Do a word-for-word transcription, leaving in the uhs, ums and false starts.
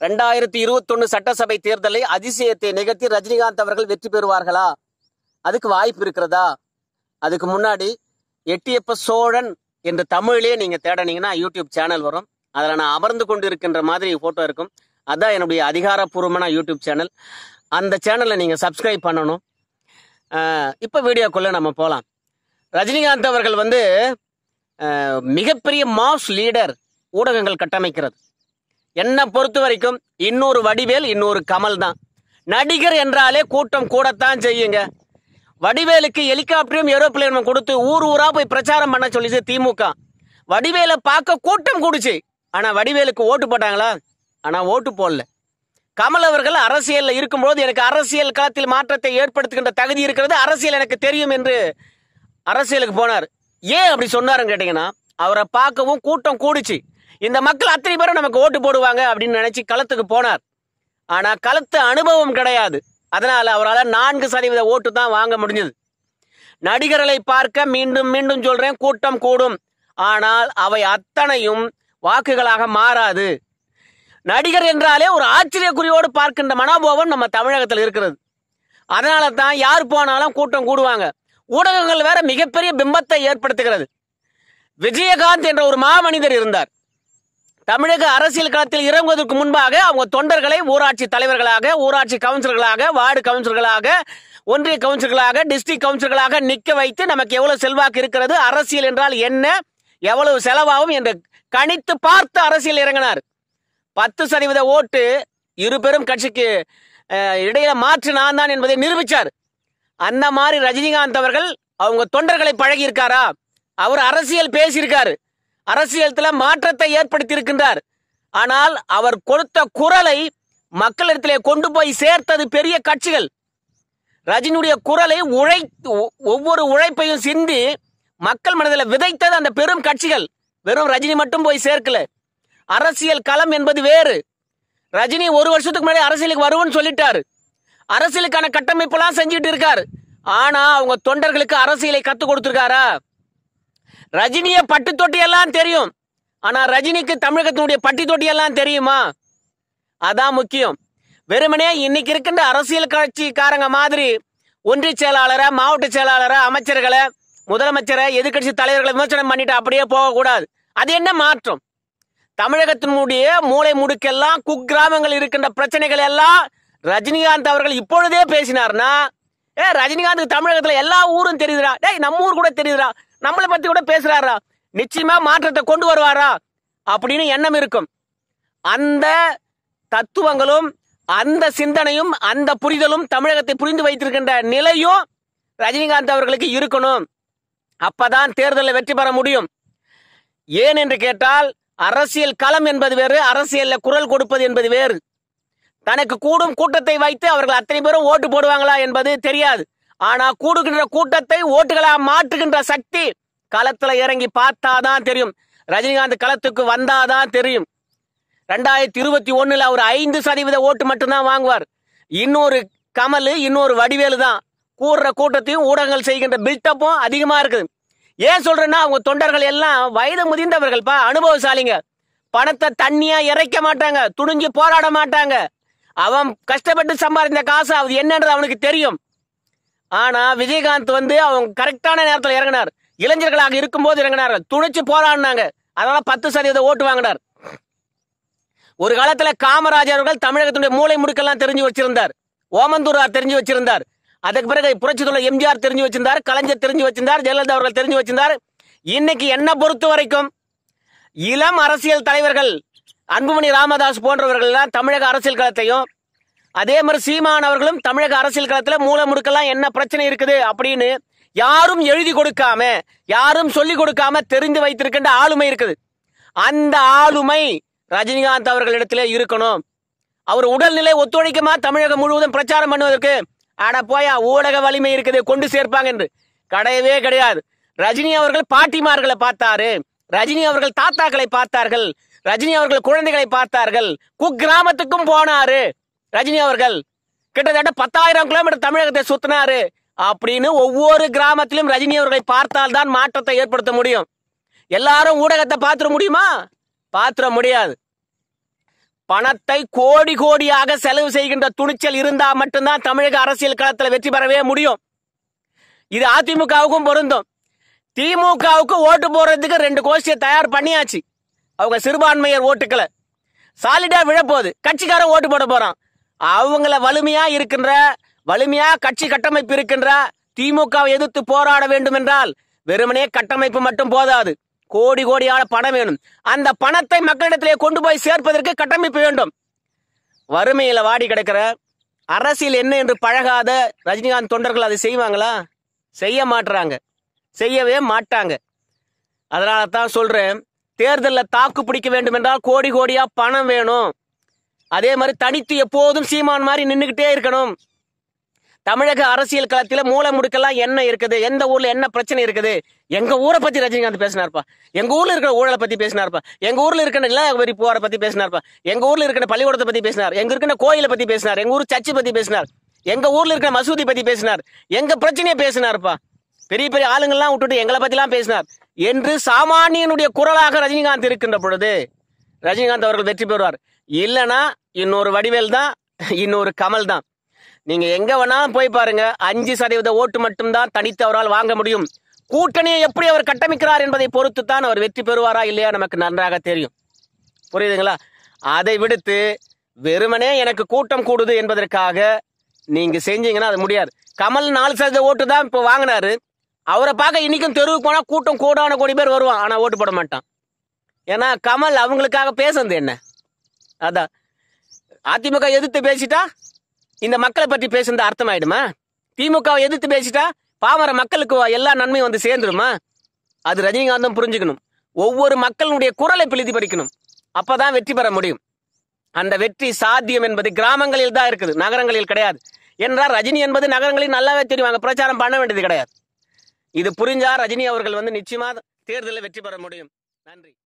ரெண்டாயிரத்தி இருபத்தி ஒன்னு சட்டசபை தேர்தலை அதிசயத்தை நிகழ்த்தி ரஜினிகாந்த் அவர்கள் வெற்றி பெறுவார்களா? அதுக்கு வாய்ப்பு இருக்கிறதா? அதுக்கு முன்னாடி எட்டியப்ப சோழன் என்று தமிழிலே நீங்க தேடினீங்கன்னா யூடியூப் சேனல் வரும். அதில் நான் அமர்ந்து கொண்டு இருக்கின்ற மாதிரி போட்டோ இருக்கும். அதான் என்னுடைய அதிகாரப்பூர்வமான யூடியூப் சேனல். அந்த சேனலை நீங்க சப்ஸ்கிரைப் பண்ணணும். இப்போ வீடியோக்குள்ள நம்ம போகலாம். ரஜினிகாந்த் அவர்கள் வந்து மிகப்பெரிய மாஸ் லீடர். ஊடகங்கள் கட்டமைக்கிறது. என்னை பொறுத்த வரைக்கும் இன்னொரு வடிவேல், இன்னொரு கமல் தான். நடிகர் என்றாலே கூட்டம் கூடத்தான் செய்யுங்க. வடிவேலுக்கு ஹெலிகாப்டரும் ஏரோப்ளேனும் கொடுத்து ஊர் ஊரா போய் பிரச்சாரம் பண்ண சொல்லிச்சு திமுக. வடிவேலை பார்க்க கூட்டம் கூடுச்சு. ஆனா வடிவேலுக்கு ஓட்டு போட்டாங்களா? ஆனா ஓட்டு போடல. கமல் அவர்கள் அரசியல்ல இருக்கும்போது எனக்கு அரசியல் களத்தில் மாற்றத்தை ஏற்படுத்துகின்ற தகுதி இருக்கிறது, அரசியல் எனக்கு தெரியும் என்று அரசியலுக்கு போனார். ஏன் அப்படி சொன்னாருன்னு கேட்டீங்கன்னா, அவரை பார்க்கவும் கூட்டம் கூடுச்சு. இந்த மக்கள் அத்தனை பேரும் நமக்கு ஓட்டு போடுவாங்க அப்படின்னு நினைச்சு களத்துக்கு போனார். ஆனா களத்து அனுபவம் கிடையாது. அதனால அவரால் நான்கு சதவீத ஓட்டு தான் வாங்க முடிஞ்சது. நடிகர்களை பார்க்க மீண்டும் மீண்டும் சொல்றேன், கூட்டம் கூடும். ஆனால் அவை அத்தனையும் வாக்குகளாக மாறாது. நடிகர் என்றாலே ஒரு ஆச்சரியக்குறியோடு பார்க்கின்ற மனோபாவம் நம்ம தமிழகத்தில் இருக்கிறது. அதனால தான் யார் போனாலும் கூட்டம் கூடுவாங்க. ஊடகங்கள் வேற மிகப்பெரிய பிம்பத்தை ஏற்படுத்துகிறது. விஜயகாந்த் என்ற ஒரு மாமனிதர் இருந்தார். தமிழக அரசியல் களத்தில் இறங்குவதற்கு முன்பாக அவங்க தொண்டர்களை ஊராட்சி தலைவர்களாக, ஊராட்சி கவுன்சிலர்களாக, வார்டு கவுன்சிலர்களாக, ஒன்றிய கவுன்சிலர்களாக, டிஸ்ட்ரிக்ட் கவுன்சிலர்களாக நிற்க வைத்து நமக்கு எவ்வளவு செல்வாக்கு இருக்கிறது, அரசியல் என்றால் என்ன, எவ்வளவு செலவாகும் என்று கணித்து பார்த்து அரசியல் இறங்கினார். பத்து சதவீத ஓட்டு இரு பெரும் கட்சிக்கு இடையில மாற்று நான் தான் என்பதை நிரூபித்தார். அந்த மாதிரி ரஜினிகாந்த் அவர்கள் அவங்க தொண்டர்களை பழகி இருக்காரா? அவர் அரசியல் பேசியிருக்காரு, அரசியலத்துல மாற்றத்தை ஏற்படுத்தி இருக்கின்றார். ஆனால் அவர் கொடுத்த குரலை மக்களிடத்திலே கொண்டு போய் சேர்த்தது பெரிய கட்சிகள். ரஜினியுடைய குரலை உழை ஒவ்வொரு உழைப்பையும் சிந்தி மக்கள் மனதில் விதைத்தது அந்த பெரும் கட்சிகள். வெறும் ரஜினி மட்டும் போய் சேர்க்கல. அரசியல் களம் என்பது வேறு. ரஜினி ஒரு வருஷத்துக்கு முன்னாடி அரசியலுக்கு வருவோன்னு சொல்லிட்டாரு. அரசியலுக்கான கட்டமைப்பெல்லாம் செஞ்சுட்டு இருக்காரு. ஆனா அவங்க தொண்டர்களுக்கு அரசியலை கத்து கொடுத்திருக்காரா? ரஜினிய பட்டு தொட்டி எல்லாம் தெரியும். ஆனா ரஜினிக்கு தமிழகத்தினுடைய பட்டி தொட்டி எல்லாம் தெரியுமா? அதான் முக்கியம். வெறுமனே இன்னைக்கு இருக்கின்ற அரசியல் கட்சிக்காரங்க மாதிரி ஒன்றிய செயலாளரை, மாவட்ட செயலாளரை, அமைச்சர்களை, முதலமைச்சரை, எதிர்கட்சி தலைவர்களை விமர்சனம் பண்ணிட்டு அப்படியே போகக்கூடாது. அது என்ன மாற்றம்? தமிழகத்தினுடைய மூளை முடுக்கெல்லாம் குக்கிராமங்கள் இருக்கின்ற பிரச்சனைகள் எல்லாம் ரஜினிகாந்த் அவர்கள் இப்பொழுதே பேசினார்னா, ஏ ரஜினிகாந்த் தமிழகத்துல எல்லா ஊரும் தெரியுதுடா, டேய் நம்ம ஊர் கூட தெரியுதுடா, நம்மளை பத்தி கூட பேசுறாரா, நிச்சயமா மாற்றத்தை கொண்டு வருவாரா அப்படின்னு எண்ணம் இருக்கும். அந்த தத்துவங்களும் அந்த சிந்தனையும் அந்த புரிதலும் தமிழகத்தை புரிந்து வைத்திருக்கின்ற நிலையும் ரஜினிகாந்த் அவர்களுக்கு இருக்கணும். அப்பதான் தேர்தலில் வெற்றி பெற முடியும். ஏன் என்று கேட்டால், அரசியல் களம் என்பது வேறு, அரசியல்ல குரல் கொடுப்பது என்பது வேறு. தனக்கு கூடும் கூட்டத்தை வைத்து அவர்கள் அத்தனை பேரும் ஓட்டு போடுவாங்களா என்பது தெரியாது. ஆனா கூடுகின்ற கூட்டத்தை ஓட்டுகளா மாற்றுகின்ற சக்தி களத்துல இறங்கி பார்த்தாதான் தெரியும். ரஜினிகாந்த் களத்துக்கு வந்தாதான் தெரியும். ரெண்டாயிரத்தி இருபத்தி ஒண்ணுல அவர் ஐந்து சதவீத ஓட்டு மட்டும்தான் வாங்குவார். இன்னொரு கமல், இன்னொரு வடிவேலு தான். கூடுற கூட்டத்தையும் ஊடகங்கள் செய்கின்ற பில்டப்பும் அதிகமா இருக்குது. ஏன் சொல்றேன்னா, அவங்க தொண்டர்கள் எல்லாம் வயது முதிர்ந்தவர்கள் பா, அனுபவசாலிங்க. பணத்தை தண்ணியா இறைக்க மாட்டாங்க, துணிஞ்சு போராட மாட்டாங்க. அவன் கஷ்டப்பட்டு சம்பாதித்த காசு அது என்னன்றது அவனுக்கு தெரியும். ஆனா விஜயகாந்த் வந்து அவங்க கரெக்டான நேரத்தில் இறங்கினார். இளைஞர்களாக இருக்கும்போது இறங்கினார், துணிச்சு போராடினாங்க. அதனால பத்து சதவீத ஓட்டு வாங்கினார். ஒரு காலத்துல காமராஜர் அவர்கள் தமிழகத்துடைய மூளை முடுக்கெல்லாம் தெரிஞ்சு வச்சிருந்தார். ஓமந்தூரார் தெரிஞ்சு வச்சிருந்தார். அதுக்கு பிறகு புரட்சி தலைவர் எம்ஜிஆர் தெரிஞ்சு வச்சிருந்தார், கலைஞர் தெரிஞ்சு வச்சிருந்தார், ஜெயலலிதா அவர்கள் தெரிஞ்சு வச்சிருந்தார். இன்னைக்கு என்ன பொறுத்த வரைக்கும் இளம் அரசியல் தலைவர்கள் அன்புமணி ராமதாஸ் போன்றவர்கள் எல்லாம் தமிழக அரசியல் களத்தையும், அதே மாதிரி சீமான் அவர்களும் தமிழக அரசியல் களத்துல மூல முடுக்கெல்லாம் என்ன பிரச்சனை இருக்குது அப்படின்னு யாரும் எழுதி கொடுக்காம, யாரும் சொல்லி கொடுக்காம தெரிந்து வைத்திருக்கின்ற ஆளுமை இருக்குது. அந்த ஆளுமை ரஜினிகாந்த் அவர்களிடத்திலே இருக்கணும். அவர் உடல்நிலை ஒத்துழைக்குமா தமிழகம் முழுவதும் பிரச்சாரம் பண்ணுவதற்கு? ஆனா போயா ஊடக வலிமை இருக்குது கொண்டு சேர்ப்பாங்க என்று கிடையவே கிடையாது. ரஜினி அவர்கள் பாட்டிமார்களை பார்த்தாரு, ரஜினி அவர்கள் தாத்தாக்களை பார்த்தார்கள், ரஜினி அவர்கள் குழந்தைகளை பார்த்தார்கள், குக்கிராமத்துக்கும் போனாரு. ரஜினி அவர்கள் கிட்டத்தட்ட பத்தாயிரம் கிலோமீட்டர் தமிழகத்தை சுத்தினாரு. அப்படின்னு ஒவ்வொரு கிராமத்திலும் ரஜினி அவர்களை பார்த்தால் தான் மாற்றத்தை ஏற்படுத்த முடியும். எல்லாரும் ஊடகத்தை பார்த்துட முடியுமா? பார்த்துட முடியாது. பணத்தை கோடி கோடியாக செலவு செய்கின்ற துணிச்சல் இருந்தா மட்டும்தான் தமிழக அரசியல் களத்தில் வெற்றி பெறவே முடியும். இது அதிமுகவுக்கும் பொருந்தும். திமுகவுக்கு ஓட்டு போறதுக்கு ரெண்டு கோஷ்டியை தயார் பண்ணியாச்சு. அவங்க சிறுபான்மையர் ஓட்டுக்களை சாலிடா விழப்போகுது. கட்சிக்காரன் ஓட்டு போட போறான். அவங்கள வலிமையா இருக்கின்ற வலிமையா கட்சி கட்டமைப்பு இருக்கின்ற திமுகவை எதிர்த்து போராட வேண்டும் என்றால் வெறுமனே கட்டமைப்பு மட்டும் போதாது, கோடி கோடியான பணம் வேணும். அந்த பணத்தை மக்களிடத்திலே கொண்டு போய் சேர்ப்பதற்கு கட்டமைப்பு வேண்டும். வறுமையில வாடி கிடக்கிற அரசியல் என்ன என்று பழகாத ரஜினிகாந்த் தொண்டர்கள் அதை செய்வாங்களா? செய்ய மாட்டாங்க, செய்யவே மாட்டாங்க. அதனால தான் சொல்றேன், தேர்தலில் தாக்கு பிடிக்க வேண்டும் என்றால் கோடி கோடியா பணம் வேணும். அதே மாதிரி தனித்து எப்போதும் சீமான் மாதிரி நின்றுகிட்டே இருக்கணும். தமிழக அரசியல் களத்தில் மூல முடுக்கெல்லாம் என்ன இருக்குது, எந்த ஊர்ல என்ன பிரச்சனை இருக்குது, எங்க ஊரை பத்தி ரஜினிகாந்த் பேசினார்ப்பா, எங்க ஊர்ல இருக்கிற ஊழலை பத்தி பேசினார்ப்பா, எங்க ஊர்ல இருக்கிற நில வரி போரை பத்தி பேசினார்ப்பா, எங்க ஊர்ல இருக்கிற பள்ளிக்கூடத்தை பத்தி பேசினார், எங்க இருக்கிற கோயிலை பத்தி பேசினார், எங்க ஊர் சர்ச்சை பத்தி பேசினார், எங்க ஊர்ல இருக்கிற மசூதி பத்தி பேசினார், எங்க பிரச்சனையை பேசினார்ப்பா. பெரிய பெரிய ஆளுங்கள்லாம் விட்டுட்டு எங்களை பத்தி எல்லாம் பேசினார் என்று சாமானியனுடைய குரலாக ரஜினிகாந்த் இருக்கின்ற பொழுது ரஜினிகாந்த் அவர்கள் வெற்றி பெறுவார். இல்லைன்னா இன்னொரு வடிவேல் தான், இன்னொரு கமல் தான். நீங்க எங்க வேணாலும் போய் பாருங்க, அஞ்சு சதவீத ஓட்டு மட்டும்தான் தனித்து அவரால் வாங்க முடியும். கூட்டணியை எப்படி அவர் கட்டமைக்கிறார் என்பதை பொறுத்து தான் அவர் வெற்றி பெறுவாரா இல்லையா நமக்கு நன்றாக தெரியும். புரியுதுங்களா? அதை விடுத்து வெறுமனே எனக்கு கூட்டம் கூடுது என்பதற்காக நீங்க செஞ்சீங்கன்னா அது முடியாது. கமல் நாலு சதவீத ஓட்டு தான் இப்போ வாங்கினாரு. அவரை பார்க்க இன்னைக்கும் தெருவுக்கு போனா கூட்டம் கோடான கோடி பேர் வருவான், ஆனா ஓட்டு போட மாட்டான். ஏன்னா கமல் அவங்களுக்காக பேசுறது என்ன? அதான் அதிமுக எதிர்த்து பேசிட்டா இந்த மக்களை பற்றி பேசுறது அர்த்தம் ஆயிடுமா? திமுகவை எதிர்த்து பேசிட்டா பாமர மக்களுக்கு எல்லா நன்மையும் வந்து சேர்ந்துருமா? அது ரஜினிகாந்தும் புரிஞ்சுக்கணும். ஒவ்வொரு மக்களுடைய குரலை பிழிதி படிக்கணும். அப்பதான் வெற்றி பெற முடியும். அந்த வெற்றி சாத்தியம் என்பது கிராமங்களில் தான் இருக்குது, நகரங்களில் கிடையாது. என்றால் ரஜினி என்பது நகரங்களில் நல்லாவே தெரியும், அங்க பிரச்சாரம் பண்ண வேண்டியது கிடையாது. இது புரிஞ்சா ரஜினி அவர்கள் வந்து நிச்சயமா தேர்தலில் வெற்றி பெற முடியும். நன்றி.